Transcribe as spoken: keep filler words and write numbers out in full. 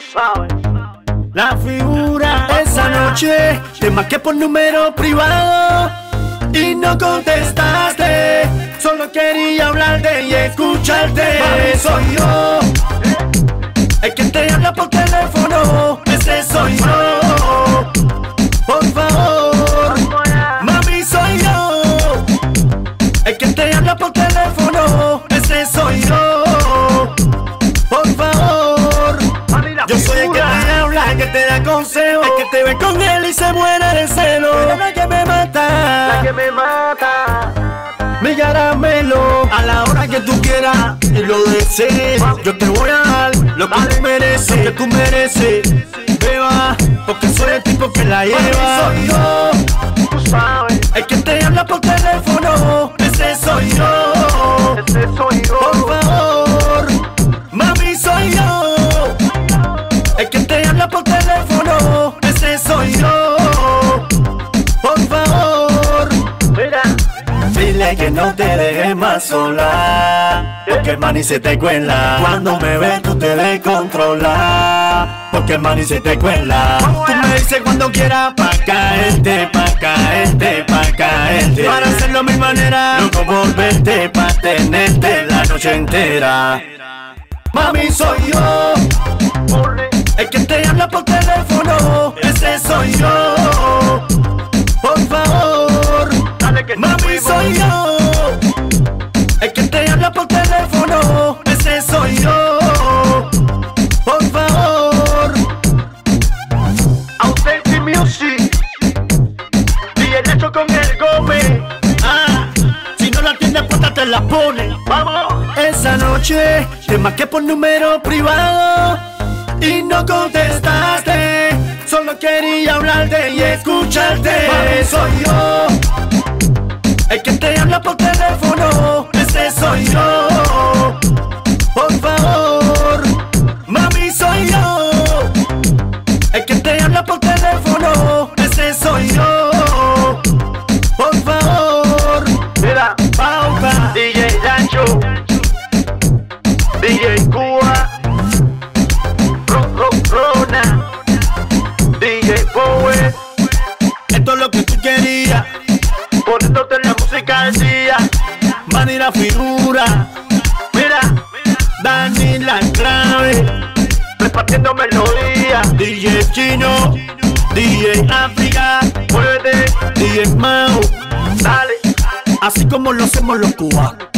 sabes. La figura. Esa noche te marqué por número privado y no contestaste. Solo quería hablarte y escucharte. Mami, soy yo, el que te habla por teléfono. Ese soy yo. Por favor, mami, soy yo, el que te habla por teléfono. Ese soy yo. Por favor, yo soy el que te habla, el que te da consejo, el que te ve con él y se muere de celo. Pero la que me mata, La que me mata. mi caramelo, a la hora que tú quieras y lo desees, yo te voy a dar lo que tú mereces, lo que tú mereces, beba, porque soy el tipo que la lleva. Soy yo, Tú sabes. el que te habla por teléfono. Ese soy yo. Ese soy yo. Por favor, mami, soy yo, el que te habla por teléfono. Ese soy yo. Por favor, Mira. dile que no te dejes más sola, porque el mani se te cuela. Cuando me ves tú te descontrolas, porque el mani se te cuela. Tú me dices cuando quieras pa' caerte, pa' caerte, pa' caerte, para hacerlo a mi manera, loco por verte, pa' tenerte la noche entera. Mami, soy yo, el que te habla por teléfono. Ese soy yo. Por favor, Dale que mami, soy yo, el que te habla por teléfono. Ese soy yo. Por favor, Authentic Music. D J Nacho con el Gómez. ah, si no la tienes puesta te la pone. Vamos. Esa noche te marqué por número privado y no contestaste. Solo quería hablarte y escucharte. Mami, soy yo, el que te habla por teléfono. Ese soy yo. Por favor, mami, soy yo, el que te habla por teléfono. Ese soy yo. Por favor, Mira. pauta. D J Nacho. D J Cuba. Ro, ro, Rona. D J Bowie. Esto es lo que tú querías. Poniéndote la música al día. Mani la figura, Mira. Dani la clave, Repartiendo melodía. D J Chino, D J África, Muévete. D J Mau, Dale. así como lo hacemos los cubanos.